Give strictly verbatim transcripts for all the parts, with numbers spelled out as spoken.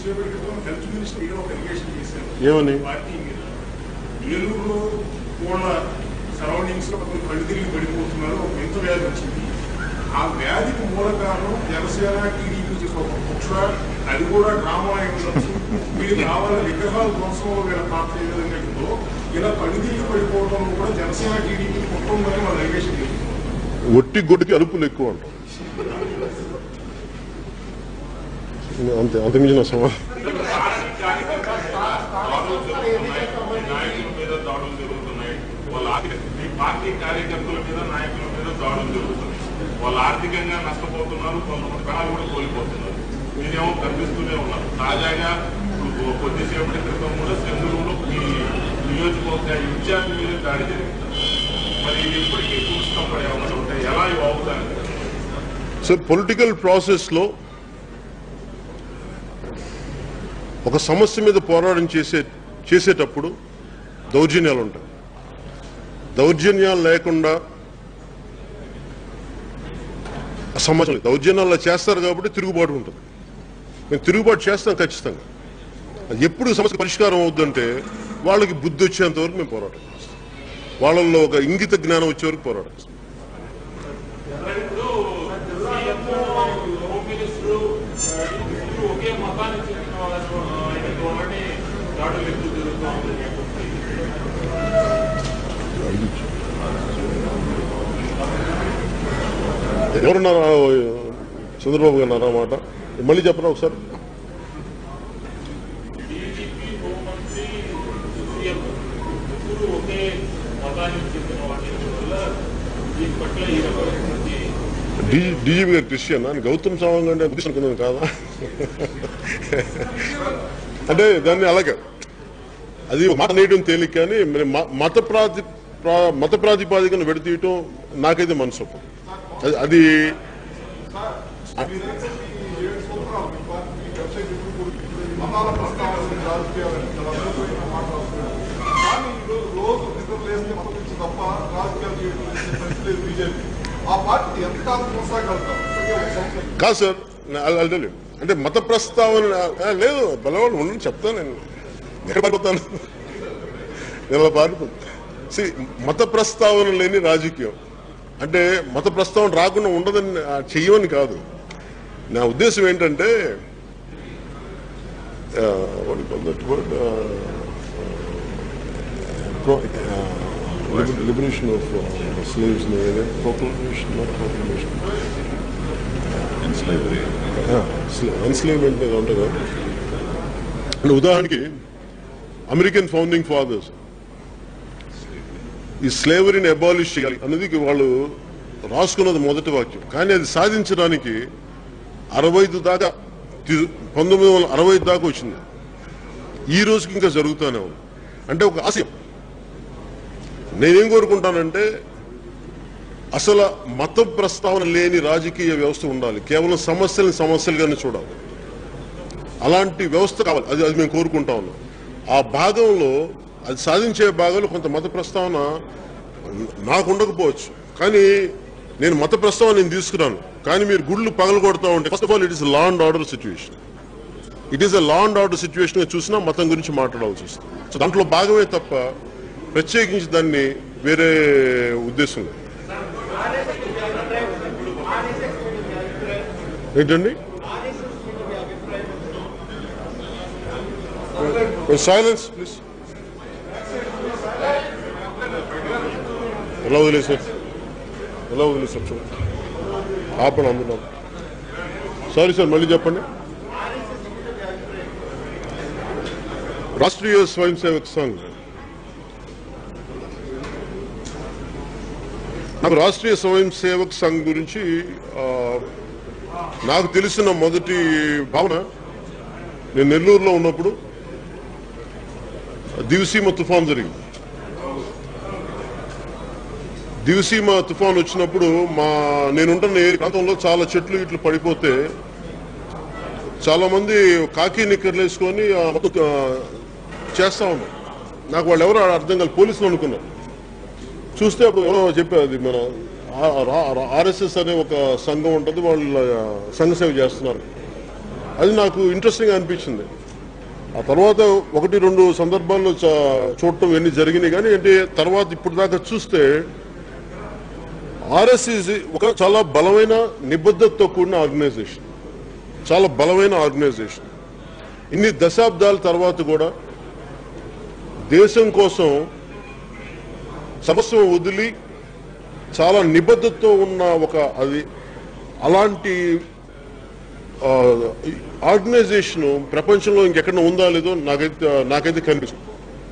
Health minister ఏదో ఒక allegation చేశారు ఏమని పార్టీ మీద ఏలూరులో కూడా సరౌండింగ్స్ లో కొంచెం కళ్ళు తిరిగి పడిపోతున్నారు, ఒక వింత వ్యాధి వచ్చింది. ఆ వ్యాధికి మూల కారణం జనసేన టీడీపీ చేసిన ఒక కుట్ర, అది కూడా డ్రామా అయి ఉండొచ్చు. వీళ్ళు కావాలని విగ్రహాల ధ్వంసంలో వీళ్ళ పాత్ర ఏ విధంగా ఉందో ఇలా కళ్ళు తిరిగి పడిపోవడంలో కూడా జనసేన టీడీపీ కుట్ర ఉందని వాళ్ళు ఎలిగేషన్ చేస్తున్నారు. ఒట్టి గొడ్డుకి అరుపులు ఎక్కువ అంటారు. అంతే, అంతమించిన సమాధానం. పార్టీ కార్యకర్తల మీద నాయకుల మీద దాడులు జరుగుతుంది. వాళ్ళు ఆర్థికంగా నష్టపోతున్నారు, కొంతమంది ప్రాణాలు కూడా కోల్పోతున్నారు. మీరేమో కనిపిస్తూనే ఉన్నారు. తాజాగా ఇప్పుడు కొద్దిసేపటి క్రితం కూడా చంద్రులో ఈ నియోజకవర్గ ఇన్ఛార్జ్ మీద దాడి జరిగింది. మరి ఇది ఎప్పటికీ చూస్తాం పడే అవసరం ఉంటాయి. ఎలా ఇవి అవుతాయి? సార్, పొలిటికల్ ప్రాసెస్ లో ఒక సమస్య మీద పోరాటం చేసే చేసేటప్పుడు దౌర్జన్యాలు ఉంటాయి. దౌర్జన్యాలు లేకుండా సమస్య దౌర్జన్యాలు చేస్తారు కాబట్టి తిరుగుబాటు ఉంటుంది. మేము తిరుగుబాటు చేస్తాం ఖచ్చితంగా. అది ఎప్పుడు సమస్య పరిష్కారం అవుతుందంటే వాళ్ళకి బుద్ధి వచ్చేంత వరకు మేము పోరాటం చేస్తాం. వాళ్ళల్లో ఒక ఇంగిత జ్ఞానం వచ్చే వరకు పోరాటం చేస్తాం. ఎవరున్నారా? చంద్రబాబు గారు అన్నారా మాట? మళ్ళీ చెప్పరా ఒకసారి? డీజీపీ గారు క్రిస్టియన్ అని గౌతమ్ సవాంగ్ అంటే బుద్ధిస్ట్ అనుకున్నాను కాదా? అంటే దాన్ని అలాగే అది మాట నేయడం తేలిక, కానీ మత ప్రాతి మత ప్రాతిపాదికను విడతీయటం నాకైతే మనసు అది అది కాదు సార్. అంటే మత ప్రస్తావన లేదు, బలవాళ్ళు ఉండని చెప్తాను. నేను ఎక్కడ పారిపోతాను? నేను పారిపోతాను. మత ప్రస్తావన లేని రాజకీయం అంటే మత ప్రస్తావన రాకుండా ఉండదని చెయ్యమని కాదు. నా ఉద్దేశం ఏంటంటే లిబరేషన్ ఆఫ్ స్లేవ్స్, ఎన్స్లేవ్మెంట్ మీద ఉంటుంది కదా. అంటే ఉదాహరణకి అమెరికన్ ఫౌండింగ్ ఫాదర్స్ ఈ స్లేవరీని అబాలిష్ చేయాలి అన్నది వాళ్ళు రాసుకున్నది మొదటి వాక్యం. కానీ అది సాధించడానికి అరవై ఐదు దాకా పంతొమ్మిది వందల అరవై ఐదు దాకా వచ్చింది. ఈ రోజుకి ఇంకా జరుగుతూనే ఉంది. అంటే ఒక ఆశయం. నేనేం కోరుకుంటానంటే అసలు మత ప్రస్తావన లేని రాజకీయ వ్యవస్థ ఉండాలి. కేవలం సమస్యలను సమస్యలుగానే చూడాలి. అలాంటి వ్యవస్థ కావాలి. అది అది మేము కోరుకుంటా ఉన్నాం. ఆ భాగంలో అది సాధించే భాగంలో కొంత మత ప్రస్తావన నాకు ఉండకపోవచ్చు, కానీ నేను మత ప్రస్తావన నేను తీసుకున్నాను. కానీ మీరు గుళ్ళు పగలగొడతా ఉంటే first of all it is law and order situation. It is a law and order situation చూసినా మతం గురించి మాట్లాడాల్సి వస్తుంది. సో దాంట్లో భాగమే తప్ప ప్రత్యేకించి దాన్ని వేరే ఉద్దేశం లేదు. ఏంటండి? Silence please. ఎలా వదిలేసారు? ఎలా వదిలేసారు? చూడండి, ఆపండి. అందులో సారీ సార్, మళ్ళీ చెప్పండి. రాష్ట్రీయ స్వయం సేవక్ సంఘ్, నాకు రాష్ట్రీయ స్వయం సేవక్ సంఘ్ గురించి నాకు తెలిసిన మొదటి భావన, నేను నెల్లూరులో ఉన్నప్పుడు దివిసీమ తుఫాన్ జరిగింది. దివిసీమ తుఫాన్ వచ్చినప్పుడు మా నేనుంటున్న ఏ ప్రాంతంలో చాలా చెట్లు ఇట్లు పడిపోతే చాలా మంది కాకి నిక్కర్లు వేసుకొని చేస్తా ఉన్నారు. నాకు వాళ్ళు ఎవరో అర్థం కాదు, పోలీసులు అనుకున్నారు. చూస్తే అప్పుడు ఎవరో చెప్పారు, అది మన ఆర్ఎస్ఎస్ అనే ఒక సంఘం ఉంటుంది, వాళ్ళు సంఘ సేవ చేస్తున్నారు. అది నాకు ఇంట్రెస్టింగ్ అనిపించింది. ఆ తర్వాత ఒకటి రెండు సందర్భాల్లో చూడటం ఇవన్నీ జరిగినాయి. కానీ అంటే తర్వాత ఇప్పుడు దాకా చూస్తే ఆర్ఎస్ఎస్ ఒక చాలా బలమైన నిబద్ధతతో కూడిన ఆర్గనైజేషన్, చాలా బలమైన ఆర్గనైజేషన్. ఇన్ని దశాబ్దాల తర్వాత కూడా దేశం కోసం సమస్య వదిలి చాలా నిబద్ధతతో ఉన్న ఒక అది అలాంటి ఆర్గనైజేషన్ ప్రపంచంలో ఇంకెక్కడ ఉందా లేదో నాకైతే నాకైతే కనిపిస్తుంది.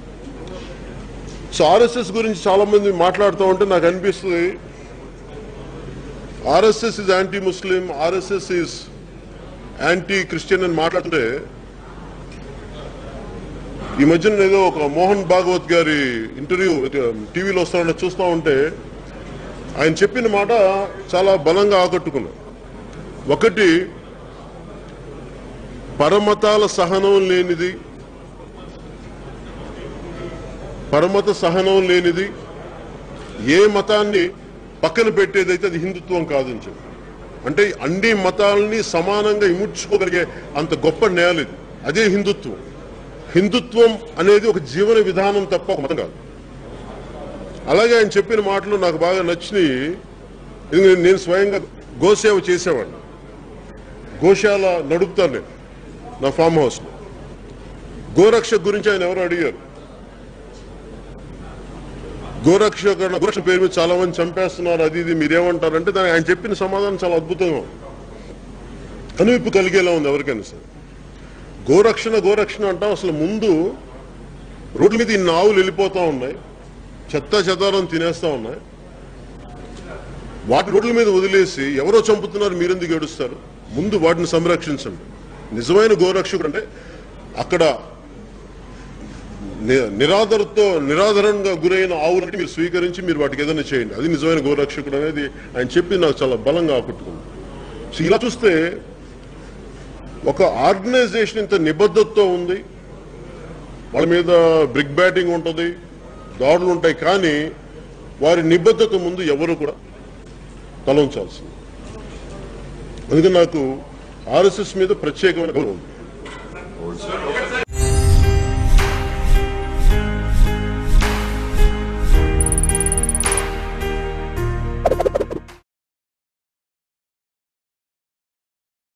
సో ఆర్ఎస్ఎస్ గురించి చాలా మంది మాట్లాడుతూ ఉంటే నాకు అనిపిస్తుంది RSS is anti Muslim, RSS is anti Christian అని మాట్లాడితే ఈ మధ్యన ఏదో ఒక మోహన్ భాగవత్ గారి ఇంటర్వ్యూ టీవీలో వస్తా చూస్తూ ఉంటే ఆయన చెప్పిన మాట చాలా బలంగా ఆకట్టుకున్నా. ఒకటి, పరమతాల సహనం లేనిది పరమత సహనం లేనిది ఏ మతాన్ని పక్కన పెట్టేదైతే అది హిందుత్వం కాదని చెప్పి, అంటే అన్ని మతాలని సమానంగా ఇముడ్చుకోగలిగే అంత గొప్ప నేల ఇది, అదే హిందుత్వం. హిందుత్వం అనేది ఒక జీవన విధానం తప్ప ఒక మతం కాదు. అలాగే ఆయన చెప్పిన మాటలు నాకు బాగా నచ్చినాయి. నేను స్వయంగా గోసేవ చేసేవాడిని, గోశాల నడుపుతాను నేను నా ఫామ్ హౌస్ లో. గోరక్ష గురించి ఆయన ఎవరు అడిగారు, గోరక్షక గోరక్ష పేరు మీద చాలా మంది చంపేస్తున్నారు, అది ఇది మీరేమంటారంటే దానికి ఆయన చెప్పిన సమాధానం చాలా అద్భుతంగా కనువిప్పు కలిగేలా ఉంది ఎవరికైనా సరే. గోరక్షణ గోరక్షణ అంటాం, అసలు ముందు రోడ్ల మీద ఇన్ని ఆవులు వెళ్ళిపోతా ఉన్నాయి, చెత్త చెదారం తినేస్తా ఉన్నాయి, వాటి రోడ్ల మీద వదిలేసి ఎవరో చంపుతున్నారు మీరెందుకు ఏడుస్తారు, ముందు వాటిని సంరక్షించండి. నిజమైన గోరక్షకుడు అంటే అక్కడ నిరాదరతో నిరాదరణగా గురైన ఆవులంటే మీరు స్వీకరించి మీరు వాటికి ఏదైనా చేయండి, అది నిజమైన గోరక్షకుడు అనేది ఆయన చెప్పి నాకు చాలా బలంగా ఆకట్టుకుంది. సో ఇలా చూస్తే ఒక ఆర్గనైజేషన్ ఇంత నిబద్ధతతో ఉంది, వాళ్ళ మీద బ్రిక్ బ్యాటింగ్ ఉంటుంది, దాడులు ఉంటాయి, కానీ వారి నిబద్ధత ముందు ఎవరు కూడా తల ఉంచాల్సింది. అందుకని నాకు ఆర్ఎస్ఎస్ మీద ప్రత్యేకమైన గౌరవం ఉంది.